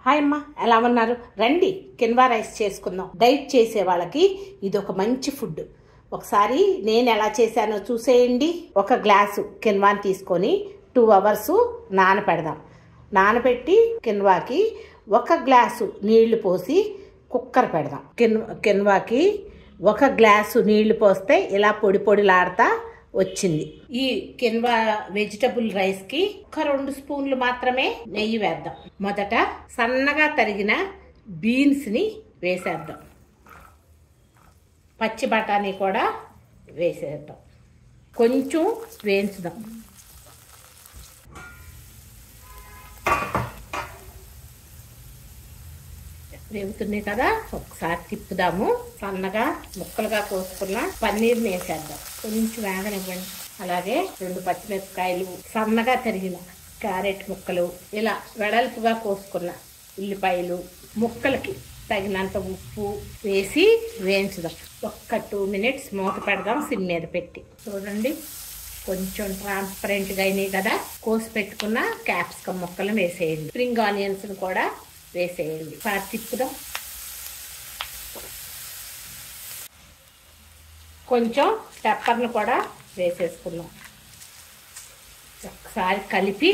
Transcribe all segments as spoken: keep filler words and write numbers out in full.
Hi అమ్మ, ఎలా ఉన్నారు? రండి కిన్వా రైస్ చేసుకుందాం. డైట్ చేసే వాళ్ళకి ఇది ఒక మంచి ఫుడ్. ఒకసారి నేను ఎలా చేశానో చూసేయండి. ఒక గ్లాసు కిన్వాని తీసుకొని టూ అవర్స్ నానపెడదాం. నానబెట్టి కిన్వాకి ఒక గ్లాసు నీళ్లు పోసి కుక్కర్ పెడదాం. కిన్ కిన్వాకి ఒక గ్లాసు నీళ్లు పోస్తే ఇలా పొడి పొడిలాడుతా వచ్చింది. ఈ కిన్వా వెజిటబుల్ రైస్ కి ఒక రెండు స్పూన్లు మాత్రమే నెయ్యి వేద్దాం. మొదట సన్నగా తరిగిన బీన్స్ ని వేసేద్దాం. పచ్చి బఠానీ కూడా వేసేద్దాం. కొంచెం వేయించుదాం. వేగుతున్నాయి కదా, ఒకసారి తిప్పుదాము. సన్నగా ముక్కలుగా కోసుకున్న పన్నీర్ని వేసేద్దాం. కొంచెం వేగనివ్వండి. అలాగే రెండు పచ్చిమిరపకాయలు, సన్నగా తరిగిన క్యారెట్ ముక్కలు, ఇలా వెడల్పుగా కోసుకున్న ఉల్లిపాయలు, ముక్కలకి తగినంత ఉప్పు వేసి వేయించుదాం. ఒక్క టూ మినిట్స్ మూత పెడదాం సిమ్ మీద పెట్టి. చూడండి, కొంచెం ట్రాన్స్పరెంట్గా అయినాయి కదా. కోసి పెట్టుకున్న క్యాప్సికమ్ ముక్కలు వేసేయండి. స్ప్రింగ్ ఆనియన్స్ కూడా వేసేయండి. ఒకసారి తిప్పుదాం. కొంచెం పెప్పర్ను కూడా వేసేసుకున్నాం. ఒకసారి కలిపి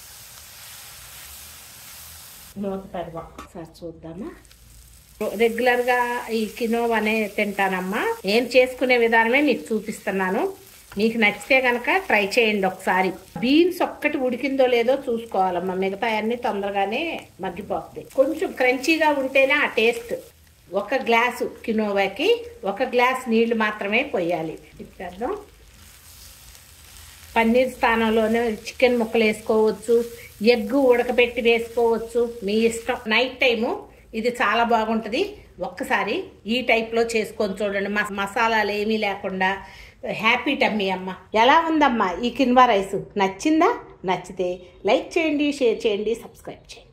మూత పెడదాం. ఒకసారి చూద్దామా. రెగ్యులర్గా ఈ కినోవానే తింటానమ్మా. నేను చేసుకునే విధానమే మీకు చూపిస్తున్నాను. మీకు నచ్చితే కనుక ట్రై చేయండి ఒకసారి. బీన్స్ ఒక్కటి ఉడికిందో లేదో చూసుకోవాలమ్మా. మిగతా అన్ని తొందరగానే మగ్గిపోతుంది. కొంచెం క్రంచీగా ఉంటేనే ఆ టేస్ట్. ఒక గ్లాసు కినోవాకి ఒక గ్లాస్ నీళ్లు మాత్రమే పోయాలి. ఇప్పేద్దాం. పన్నీర్ స్థానంలోనే చికెన్ ముక్కలు వేసుకోవచ్చు, ఎగ్ ఉడకబెట్టి వేసుకోవచ్చు, మీ ఇష్టం. నైట్ టైము ఇది చాలా బాగుంటుంది. ఒక్కసారి ఈ టైప్లో చేసుకొని చూడండి. మసాలాలు ఏమీ లేకుండా హ్యాపీ టమ్మీ అమ్మ. ఎలా ఉందమ్మా ఈ కిన్వా రైస్? నచ్చిందా? నచ్చితే లైక్ చేయండి, షేర్ చేయండి, సబ్స్క్రైబ్ చేయండి.